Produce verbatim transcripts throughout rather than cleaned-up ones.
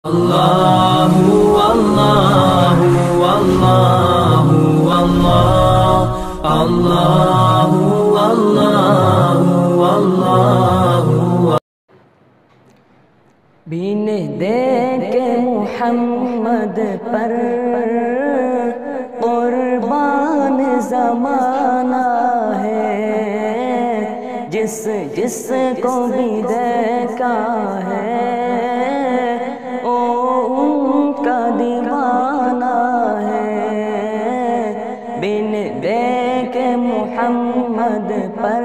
اللہ اللہ اللہ اللہ اللہ اللہ اللہ بین دیکھ محمد پر قربان زمانہ ہے، جس جس کو بھی دیکھا ہے او ان کا دیوانہ ہے۔ بن دیکھ محمد پر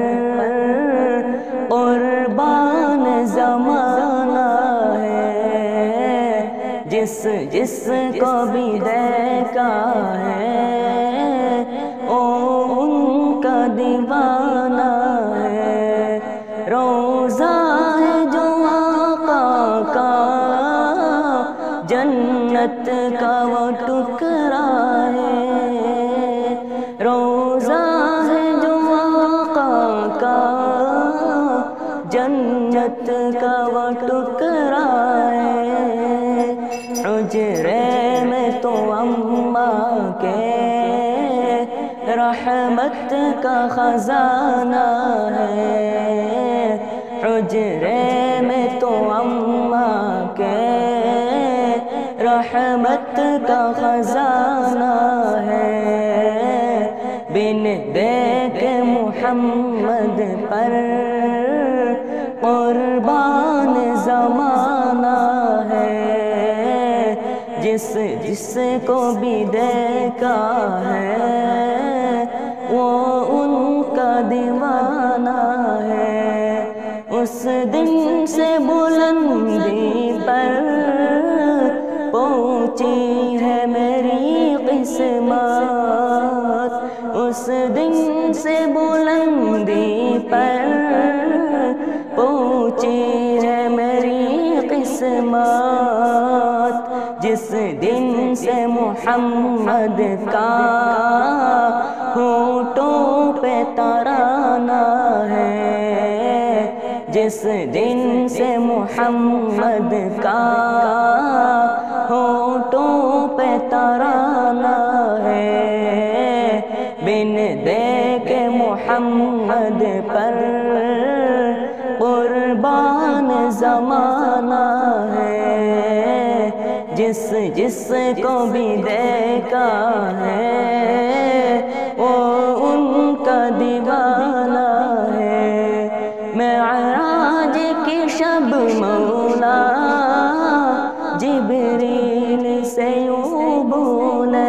قربان زمانہ ہے، جس جس کو بھی دیکھا ہے او ان کا دیوانہ ہے۔ روزہ ہے جو آقا کا جنت کا وہ ٹکڑا ہے، روزہ ہے جو آقا کا جنت کا وہ ٹکڑا ہے۔ حجرے میں تو اماں کے رحمت کا خزانہ ہے، حجرے میں تو اماں کے رحمت کا خزانہ ہے۔ بن دیکھ محمد پر قربان زمانہ ہے، جس جس کو بھی دیکھا ہے وہ ان کا دیوانہ ہے۔ اس دن سے بلندی پر پہنچی ہے میری قسمت، اس دن سے بلندی پر پہنچی ہے میری قسمت، جس دن سے محمد کا ہونٹوں پہ ترانہ ہے، جس دن سے محمد کا ہونٹوں پہ ترانہ ہے۔ بن دیکھ محمد پر قربان زمانہ ہے، جس جس کو بھی دیکھا ہے وہ ان کا دیوانہ ہے۔ معراج کی شب مولا جبریل سے یوں بولے،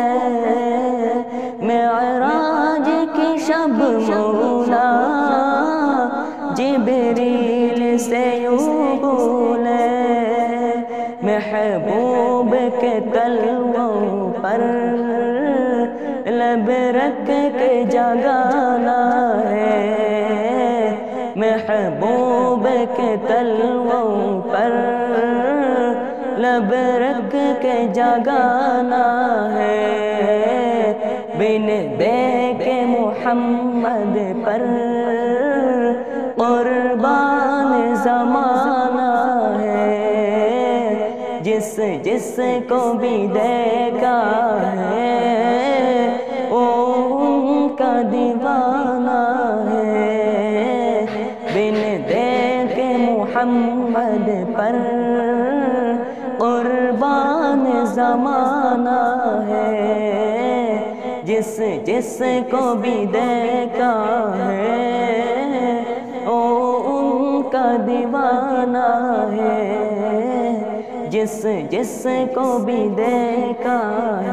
معراج کی شب مولا جبریل سے یوں بولے، محبوب کے تلووں پر لب رکھ کے جگانا ہے، محبوب کے تلووں پر لب رکھ کے جگانا ہے۔ بن دیکھ محمد پر قربان زمانہ ہے، جس جس کو بھی دیکھا ہے وہ ان کا دیوانہ ہے۔ بن دیکھ محمد پر قربان زمانہ ہے، جس جس کو بھی دیکھا ہے او ان کا دیوانہ ہے، جس جس کو بھی دیکھا ہے